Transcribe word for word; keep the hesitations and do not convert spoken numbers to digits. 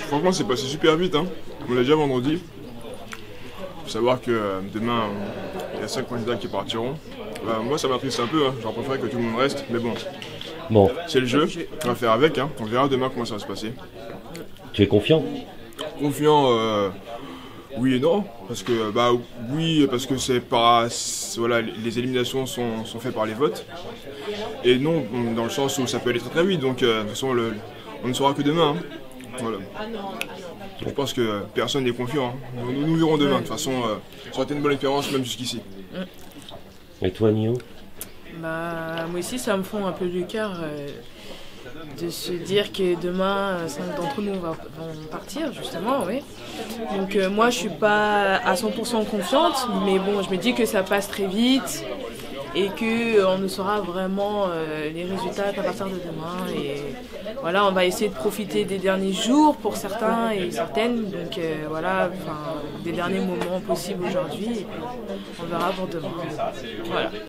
franchement, c'est passé super vite. Hein. On l'a déjà vendredi. Il faut savoir que euh, demain, il y a cinq candidats qui partiront. Bah, moi, ça m'attriste un peu. Hein. J'aurais préféré que tout le monde reste. Mais bon, Bon, c'est le jeu. On va faire avec. Hein. On verra demain comment ça va se passer. tu es confiant? Confiant, euh, oui et non. Parce que, bah, oui, parce que c'est pas. Voilà, les éliminations sont, sont faites par les votes. Et non, dans le sens où ça peut aller très très vite. Donc, euh, de toute façon, le, on ne saura que demain. Hein. Voilà. Je pense que personne n'est confiant. Hein. Nous, nous verrons demain. De toute façon, euh, ça aurait été une bonne expérience même jusqu'ici. Et toi, Nio? Bah, moi aussi, ça me fond un peu le cœur euh, de se dire que demain, euh, cinq d'entre nous va- vont partir, justement, oui. Donc euh, moi, je suis pas à cent pour cent confiante, mais bon, je me dis que ça passe très vite et que euh, on ne saura vraiment euh, les résultats qu'à partir de demain. Et voilà, on va essayer de profiter des derniers jours pour certains et certaines, donc euh, voilà, enfin, des derniers moments possibles aujourd'hui, et puis on verra pour demain. Voilà.